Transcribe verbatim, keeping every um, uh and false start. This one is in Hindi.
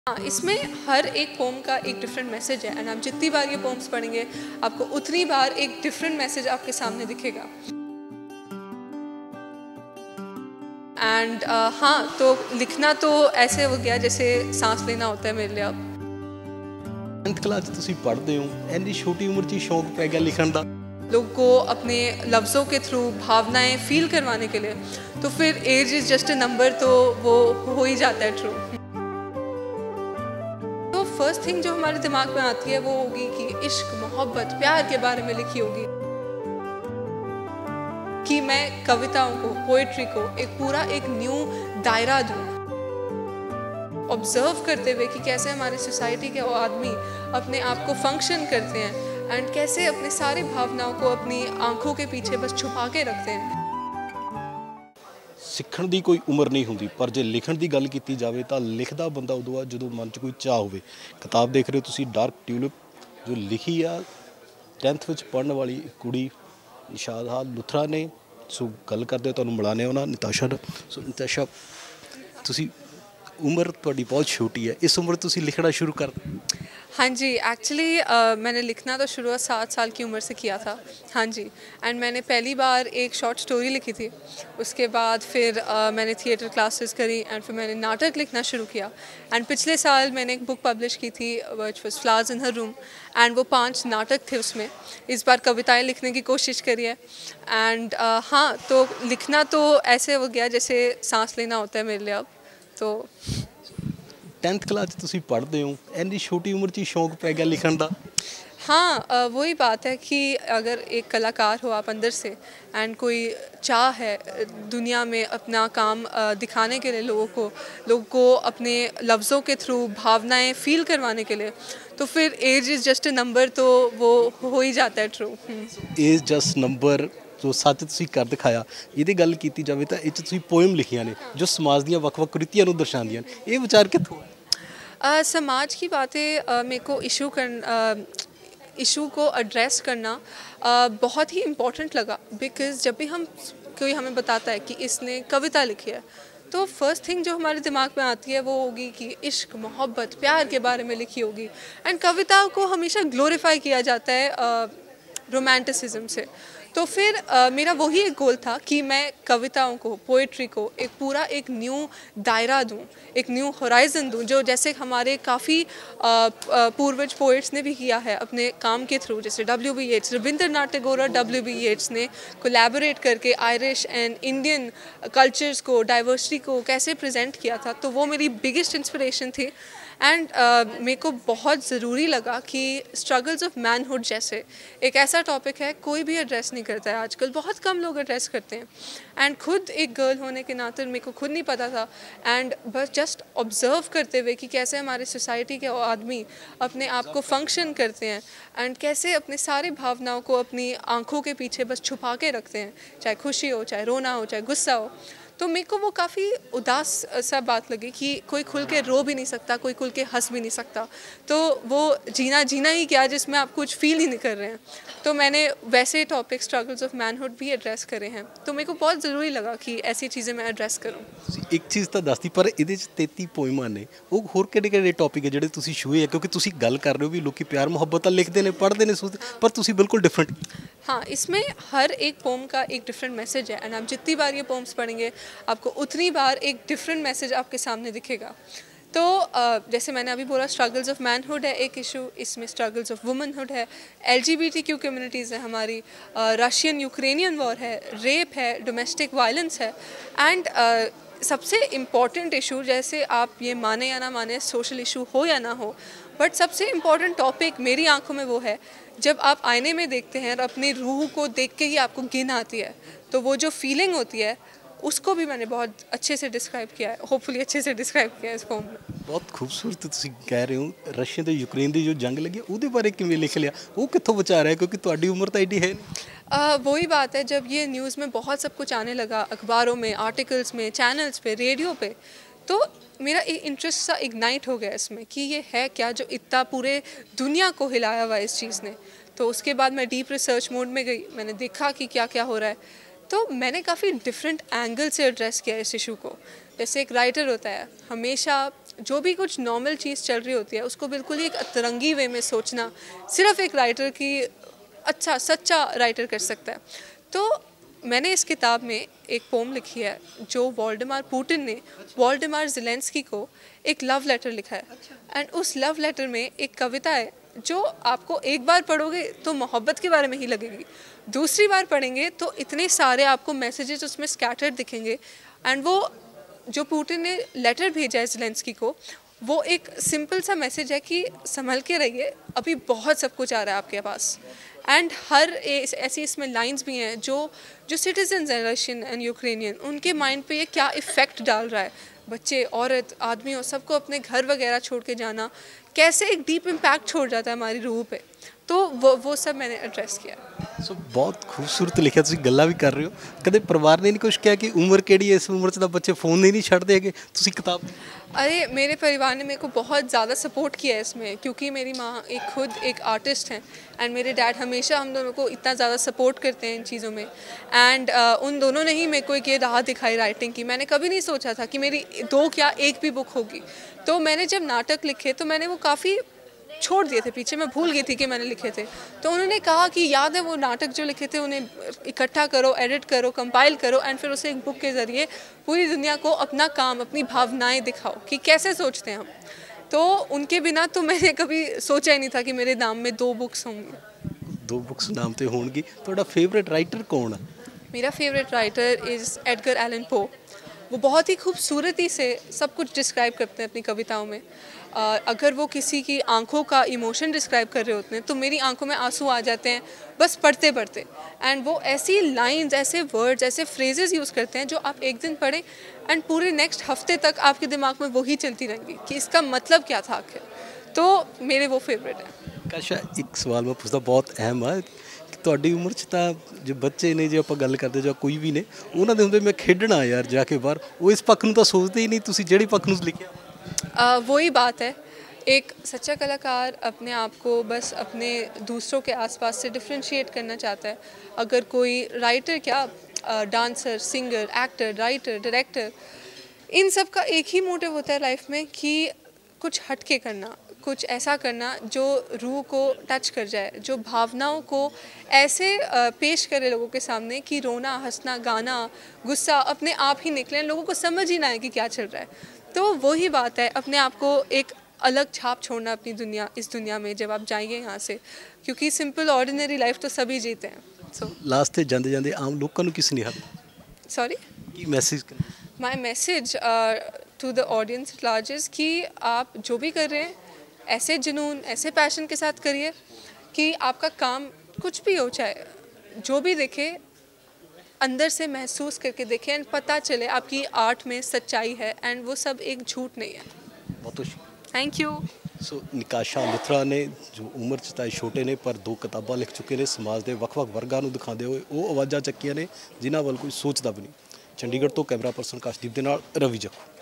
हाँ, इसमें हर एक पोम का एक डिफरेंट मैसेज है एंड आप जितनी बार ये पोम्स पढ़ेंगे आपको उतनी बार एक डिफरेंट मैसेज आपके सामने दिखेगा। एंड uh, हाँ, तो लिखना तो ऐसे हो गया जैसे सांस लेना होता है मेरे लिए अब। टेंथ क्लास ਤੁਸੀਂ पढ़ते हो ਇੰਨੀ छोटी उम्र 'ਚ शौक पै गया लिखण ਦਾ। लोग को अपने लफ्ज़ों के थ्रू भावनाएं फील करवाने के लिए, तो फिर age is just a number, तो वो हो ही जाता है ट्रू। तो फर्स्ट थिंग जो हमारे दिमाग में आती है वो होगी कि इश्क, मोहब्बत, प्यार के बारे में लिखी होगी कि मैं कविताओं को, पोइट्री को एक पूरा एक न्यू दायरा दूँ, ऑब्जर्व करते हुए कि कैसे हमारी सोसाइटी के वो आदमी अपने आप को फंक्शन करते हैं एंड कैसे अपने सारी भावनाओं को अपनी आंखों के पीछे बस छुपा के रखते हैं। ਸਿੱਖਣ ਦੀ ਕੋਈ ਉਮਰ ਨਹੀਂ ਹੁੰਦੀ, ਪਰ ਜੇ ਲਿਖਣ ਦੀ ਗੱਲ ਕੀਤੀ ਜਾਵੇ ਤਾਂ ਲਿਖਦਾ ਬੰਦਾ ਉਦੋਂ ਆ ਜਦੋਂ ਮਨ 'ਚ ਕੋਈ ਚਾਹ ਹੋਵੇ। ਕਿਤਾਬ ਦੇਖ ਰਹੇ ਹੋ ਤੁਸੀਂ ਡਾਰਕ ਟਿਊਲਿਪ, ਜੋ ਲਿਖੀ ਆ ਟੈਂਥ ਵਿੱਚ ਪੜ੍ਹਨ ਵਾਲੀ ਕੁੜੀ ਨਿਸ਼ਾਦ ਲੁਥਰਾ ਨੇ। ਸੋ ਗੱਲ ਕਰਦੇ ਹੋ, ਤੁਹਾਨੂੰ ਮਿਲਾਨੇ ਉਹਨਾਂ ਨਿਤਾਸ਼ਾ ਨਾਲ। ਸੋ ਨਿਤਾਸ਼ਾ, ਤੁਸੀਂ उम्र थोड़ी बहुत छोटी है, इस उम्र तुसी लिखना शुरू कर दो? हाँ जी, एक्चुअली uh, मैंने लिखना तो शुरू सात साल की उम्र से किया था। हाँ जी, एंड मैंने पहली बार एक शॉर्ट स्टोरी लिखी थी। उसके बाद फिर uh, मैंने थिएटर क्लासेस करी एंड फिर मैंने नाटक लिखना शुरू किया। एंड पिछले साल मैंने एक बुक पब्लिश की थी which was flowers in her room, and वो पांच नाटक थे उसमें। इस बार कविताएं लिखने की कोशिश करी है। एंड uh, हाँ, तो लिखना तो ऐसे हो गया जैसे सांस लेना होता है मेरे लिए अब। तो टेंथ क्लास ਤੁਸੀਂ पढ़ते हो ਇੰਨੀ छोटी उम्र 'ਚ शौक पै गया लिखण ਦਾ? हाँ, वही बात है कि अगर एक कलाकार हो आप अंदर से एंड कोई चाह है दुनिया में अपना काम दिखाने के लिए, लोगों को लोगों को अपने लफ्ज़ों के थ्रू भावनाएं फील करवाने के लिए, तो फिर age is just a number, तो वो हो ही जाता है ट्रू। एज जस्ट नंबर जो सच ਤੁਸੀਂ ਕਰ ਦਿਖਾਇਆ। ਇਹਦੀ ਗੱਲ ਕੀਤੀ ਜਾਵੇ ਤਾਂ ਇਹ 'ਚ ਤੁਸੀਂ ਪੋਇਮ ਲਿਖੀਆਂ ਨੇ ਜੋ ਸਮਾਜ ਦੀਆਂ ਵੱਖ-ਵੱਖ ਕੁਰੀਤੀਆਂ ਨੂੰ ਦਰਸਾਉਂਦੀਆਂ ਨੇ। ਇਹ ਵਿਚਾਰ ਕਿੱਥੋਂ ਹੈ? Uh, समाज की बातें uh, मेरे को इशू कर इशू को एड्रेस करना uh, बहुत ही इम्पोर्टेंट लगा, बिकॉज़ जब भी हम कोई हमें बताता है कि इसने कविता लिखी है, तो फर्स्ट थिंग जो हमारे दिमाग में आती है वो होगी कि इश्क, मोहब्बत, प्यार के बारे में लिखी होगी। एंड कविताओं को हमेशा ग्लोरीफाई किया जाता है रोमांटिसिज्म uh, से। तो फिर uh, मेरा वही एक गोल था कि मैं कविताओं को, पोइट्री को एक पूरा एक न्यू दायरा दूं, एक न्यू होराइज़न दूं, जो जैसे हमारे काफ़ी पूर्वज पोइट्स ने भी किया है अपने काम के थ्रू। जैसे W B Yeats, Rabindranath Tagore और डब्ल्यू बी येट्स ने कोलैबोरेट करके आयरिश एंड इंडियन कल्चर्स को, डाइवर्सिटी को कैसे प्रेजेंट किया था, तो वो मेरी बिगेस्ट इंस्पिरेशन थी। एंड uh, मेरे को बहुत ज़रूरी लगा कि स्ट्रगल्स ऑफ मैनहुड जैसे एक ऐसा टॉपिक है कोई भी एड्रेस नहीं करता है आजकल, बहुत कम लोग एड्रेस करते हैं। एंड खुद एक गर्ल होने के नाते मेरे को खुद नहीं पता था, एंड बस जस्ट ऑब्ज़र्व करते हुए कि कैसे हमारे सोसाइटी के आदमी अपने आप को फंक्शन करते हैं एंड कैसे अपने सारी भावनाओं को अपनी आँखों के पीछे बस छुपा के रखते हैं, चाहे खुशी हो, चाहे रोना हो, चाहे गुस्सा हो। तो मेरे को वो काफ़ी उदास सा बात लगी कि कोई खुल के रो भी नहीं सकता, कोई खुल के हंस भी नहीं सकता, तो वो जीना जीना ही क्या जिसमें आप कुछ फील ही नहीं कर रहे हैं। तो मैंने वैसे टॉपिक स्ट्रगल्स ऑफ मैनहुड भी एड्रेस करे हैं, तो मेरे को बहुत ज़रूरी लगा कि ऐसी चीज़ें मैं एड्रेस करूँ। एक चीज़ तो दसती, पर ਇਹਦੇ 'ਚ ਤੇਤੀ ਪੋਇਮਾਂ ਨੇ, ਉਹ ਹੋਰ ਕਿਹੜੇ ਕਿਹੜੇ ਟੌਪਿਕ ਹੈ ਜਿਹੜੇ ਤੁਸੀਂ ਛੂਏ ਆ? ਕਿਉਂਕਿ ਤੁਸੀਂ ਗੱਲ ਕਰ ਰਹੇ ਹੋ ਵੀ ਲੋਕੀ ਪਿਆਰ ਮੁਹੱਬਤ ਤਾਂ ਲਿਖਦੇ ਨੇ, ਪੜ੍ਹਦੇ ਨੇ, ਸੋਚਦੇ, पर ਤੁਸੀਂ बिल्कुल डिफरेंट। हाँ, इसमें हर एक पोम का एक डिफरेंट मैसेज है एंड आप जितनी बार ये पोम्स पढ़ेंगे आपको उतनी बार एक डिफरेंट मैसेज आपके सामने दिखेगा। तो जैसे मैंने अभी बोला, स्ट्रगल्स ऑफ मैनहुड है एक इशू, इसमें स्ट्रगल्स ऑफ वुमनहुड है, L G B T Q communities है हमारी, रशियन यूक्रेनियन वॉर है, रेप है, डोमेस्टिक वायलेंस है, एंड सबसे इम्पॉर्टेंट इशू, जैसे आप ये माने या ना माने, सोशल इशू हो या ना हो, बट सबसे इम्पॉर्टेंट टॉपिक मेरी आंखों में वो है जब आप आईने में देखते हैं और अपनी रूह को देख के ही आपको घिन आती है, तो वो जो फीलिंग होती है उसको भी मैंने बहुत अच्छे से डिस्क्राइब किया है, होपफुली अच्छे से डिस्क्राइब किया है इस पोम में। बहुत खूबसूरत ਤੁਸੀਂ ਕਹਿ ਰਹੇ ਹੋ। ਰਸ਼ੀਆ ਤੇ ਯੂਕਰੇਨ ਦੀ ਜੋ ਜੰਗ ਲੱਗੀ ਉਹਦੇ ਬਾਰੇ ਕਿਵੇਂ ਲਿਖ ਲਿਆ? ਉਹ ਕਿੱਥੋਂ ਵਿਚਾਰ ਹੈ? क्योंकि ਤੁਹਾਡੀ उम्र तो एडी है नहीं। Uh, वही बात है, जब ये न्यूज़ में बहुत सब कुछ आने लगा, अखबारों में, आर्टिकल्स में, चैनल्स पे, रेडियो पे, तो मेरा एक इंटरेस्ट सा इग्नाइट हो गया इसमें कि ये है क्या जो इतना पूरे दुनिया को हिलाया हुआ इस चीज़ ने। तो उसके बाद मैं डीप रिसर्च मोड में गई, मैंने देखा कि क्या क्या हो रहा है, तो मैंने काफ़ी डिफरेंट एंगल से एड्रेस किया इस इशू को। जैसे एक राइटर होता है, हमेशा जो भी कुछ नॉर्मल चीज़ चल रही होती है उसको बिल्कुल ही एक अतरंगी वे में सोचना सिर्फ एक राइटर की अच्छा सच्चा राइटर कर सकता है। तो मैंने इस किताब में एक पोम लिखी है जो वोल्डेमार पुतिन ने वोल्डेमार ज़ेलेंस्की को एक लव लेटर लिखा है। एंड उस लव लेटर में एक कविता है जो आपको एक बार पढ़ोगे तो मोहब्बत के बारे में ही लगेगी, दूसरी बार पढ़ेंगे तो इतने सारे आपको मैसेजेस उसमें स्कैटर्ड दिखेंगे। एंड वो जो पुतिन ने लेटर भेजा है ज़ेलेंस्की को, वो एक सिंपल सा मैसेज है कि संभल के रहिए, अभी बहुत सब कुछ आ रहा है आपके पास। एंड हर ऐसी इसमें लाइंस भी हैं जो जो सिटीजन्स हैं रशियन एंड यूक्रेनियन, उनके माइंड पे ये क्या इफ़ेक्ट डाल रहा है, बच्चे औरत आदमी हो सबको अपने घर वगैरह छोड़ के जाना कैसे एक डीप इम्पैक्ट छोड़ जाता है हमारी रूह पे। तो वो वो सब मैंने एड्रेस किया। सो बहुत खूबसूरत लिखिਆ ਤੁਸੀਂ ਗੱਲਾਂ ਵੀ ਕਰ ਰਹੇ ਹੋ। ਕਦੇ ਪਰਿਵਾਰ ਨੇ ਨਹੀਂ ਕੁਝ ਕਿਹਾ ਕਿ ਉਮਰ ਕਿਹੜੀ ਹੈ, ਇਸ ਉਮਰ 'ਚ ਤਾਂ ਬੱਚੇ ਫੋਨ ਨਹੀਂ ਨਹੀਂ ਛੱਡਦੇ ਹੈਗੇ, ਤੁਸੀਂ किताब। अरे मेरे परिवार ने मेरे को बहुत ज़्यादा सपोर्ट किया है इसमें, क्योंकि मेरी माँ एक खुद एक आर्टिस्ट हैं एंड मेरे डैड हमेशा हम दोनों को इतना ज़्यादा सपोर्ट करते हैं इन चीज़ों में। एंड uh, उन दोनों ने ही मेरे को एक ये राह दिखाई राइटिंग की। मैंने कभी नहीं सोचा था कि मेरी दो क्या एक भी बुक होगी। तो मैंने जब नाटक लिखे तो मैंने वो काफ़ी छोड़ दिए थे पीछे, मैं भूल गई थी कि मैंने लिखे थे। तो उन्होंने कहा कि याद है वो नाटक जो लिखे थे उन्हें इकट्ठा करो, एडिट करो, कंपाइल करो एंड फिर उसे एक बुक के ज़रिए पूरी दुनिया को अपना काम, अपनी भावनाएं दिखाओ कि कैसे सोचते हैं हम। तो उनके बिना तो मैंने कभी सोचा ही नहीं था कि मेरे नाम में दो बुक्स होंगी। दो बुक्स नाम ते होणगी। ਤੁਹਾਡਾ फेवरेट राइटर कौन है? मेरा favourite writer is Edgar Allan Poe. वो बहुत ही खूबसूरती से सब कुछ डिस्क्राइब करते हैं अपनी कविताओं में। uh, अगर वो किसी की आंखों का इमोशन डिस्क्राइब कर रहे होते हैं तो मेरी आंखों में आंसू आ जाते हैं बस पढ़ते पढ़ते। एंड वो ऐसी लाइंस, ऐसे वर्ड्स, ऐसे फ्रेजेस यूज़ करते हैं जो आप एक दिन पढ़ें एंड पूरे नेक्स्ट हफ्ते तक आपके दिमाग में वही चलती रहेंगी कि इसका मतलब क्या था आखिर। तो मेरे वो फेवरेट है। काशा एक सवाल मैं पूछता बहुत अहम है कि ਤੁਹਾਡੀ ਉਮਰ 'ਚ ਤਾਂ ਜੋ ਬੱਚੇ ਨੇ, ਜੇ ਆਪਾਂ ਗੱਲ ਕਰਦੇ ਜਾਂ ਕੋਈ ਵੀ ਨੇ, ਉਹਨਾਂ ਦੇ ਹੁੰਦੇ ਮੈਂ ਖੇਡਣਾ ਯਾਰ ਜਾ ਕੇ ਬਾਹਰ, ਉਹ ਇਸ ਪੱਖ ਨੂੰ ਤਾਂ ਸੋਚਦੇ ਹੀ ਨਹੀਂ। ਤੁਸੀਂ ਜਿਹੜੀ ਪੱਖ ਨੂੰ ਲਿਖਿਆ Uh, वही बात है, एक सच्चा कलाकार अपने आप को बस अपने दूसरों के आसपास से डिफ्रेंशिएट करना चाहता है। अगर कोई राइटर क्या dancer, singer, actor, writer, director, इन सब का एक ही मोटिव होता है लाइफ में कि कुछ हटके करना, कुछ ऐसा करना जो रूह को टच कर जाए, जो भावनाओं को ऐसे पेश करे लोगों के सामने कि रोना, हंसना, गाना, गुस्सा अपने आप ही निकले, लोगों को समझ ही ना आए कि क्या चल रहा है। तो वही बात है, अपने आप को एक अलग छाप छोड़ना अपनी दुनिया, इस दुनिया में जब आप जाएंगे यहाँ से, क्योंकि सिंपल ऑर्डिनरी लाइफ तो सभी जीते हैं। सो ਲਾਸਟ ਤੇ ਜਾਂਦੇ ਜਾਂਦੇ ਆਮ ਲੋਕਾਂ ਨੂੰ ਕੀ ਸੁਨੇਹਾ, सॉरी ਕੀ message my message to the audience at large is कि आप जो भी कर रहे हैं ऐसे जुनून, ऐसे पैशन के साथ करिए कि आपका काम कुछ भी हो, चाहे जो भी दिखे अंदर से महसूस करके देखें एंड पता चले आपकी आर्ट में सच्चाई है एंड वो सब एक झूठ नहीं है। ਬਹੁਤ खुशी। Thank you. ਸੋ ਨਿਕਾਸ਼ਾ ਮਿੱਤਰਾ ਨੇ ਜੋ ਉਮਰ 'ਚ ਤਾਂ ਛੋਟੇ ਨੇ ਪਰ ਦੋ ਕਿਤਾਬਾਂ ਲਿਖ ਚੁੱਕੇ ਨੇ, ਸਮਾਜ ਦੇ ਵੱਖ-ਵੱਖ ਵਰਗਾਂ ਨੂੰ ਦਿਖਾਉਂਦੇ ਹੋਏ ਉਹ ਆਵਾਜ਼ਾਂ ਚੱਕੀਆਂ ਨੇ ਜਿਨ੍ਹਾਂ ਵੱਲ ਕੋਈ ਸੋਚਦਾ ਵੀ ਨਹੀਂ। ਚੰਡੀਗੜ੍ਹ ਤੋਂ ਕੈਮਰਾ ਪਰਸਨ ਕਾਸ਼ਦੀਪ ਦੇ ਨਾਲ ਰਵੀ ਜੱਖੂ।